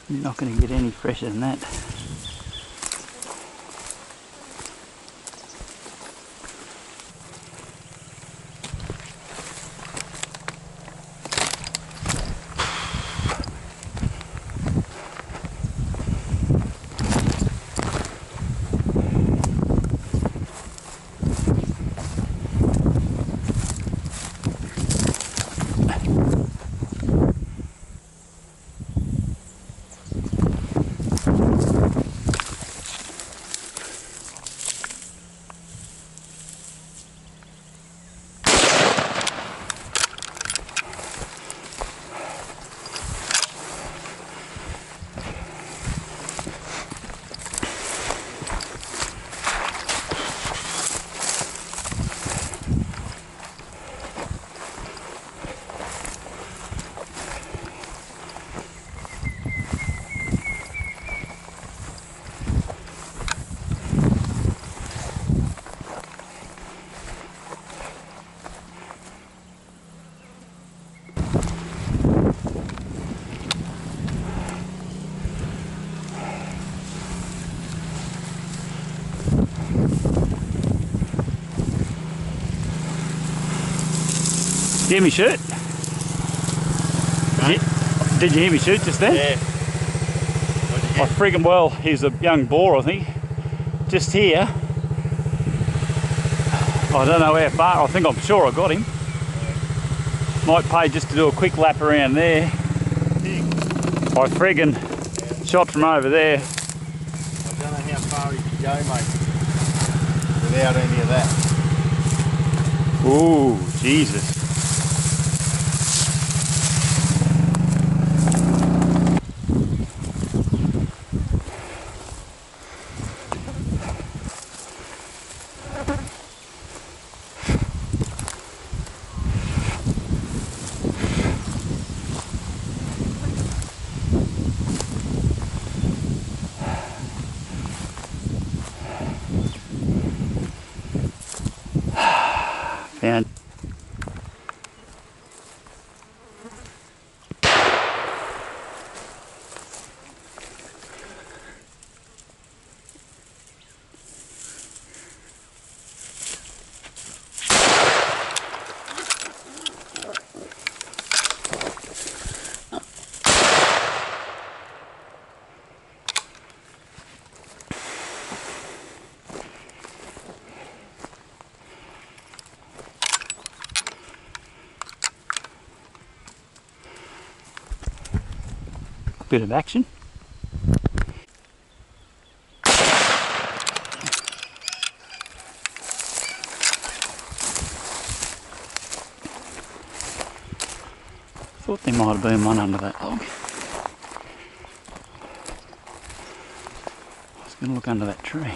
You're not going to get any fresher than that. Did you hear me shoot? No. Did you hear me shoot just then? Yeah. Oh, friggin' well, he's a young boar, I think. Just here. I don't know how far, I'm sure I got him. Might pay just to do a quick lap around there. I friggin' shot from over there. I don't know how far he can go, mate, without any of that. Ooh, Jesus. Found. Bit of action. Thought there might have been one under that log. I was going to look under that tree.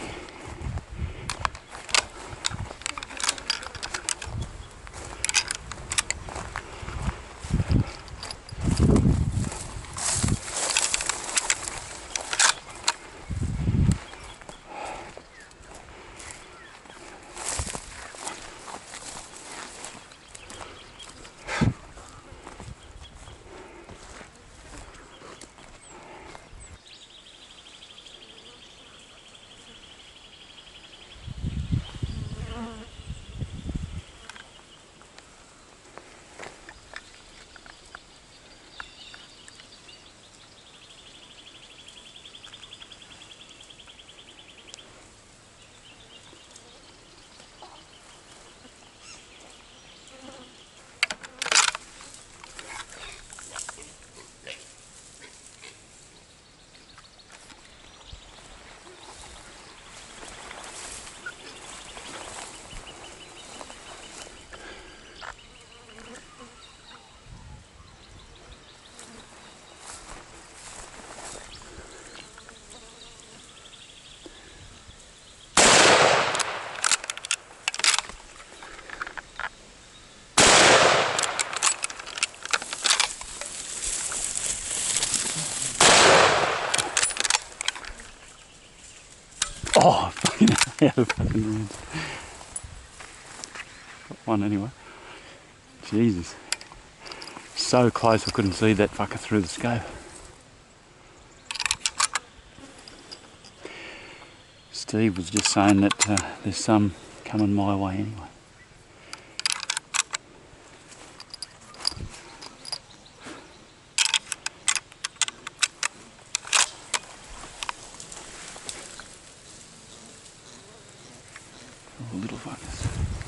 Oh, fucking hell, fucking ruins. Got one anyway. Jesus. So close I couldn't see that fucker through the scope. Steve was just saying that there's some coming my way anyway. Oh, little fuckers.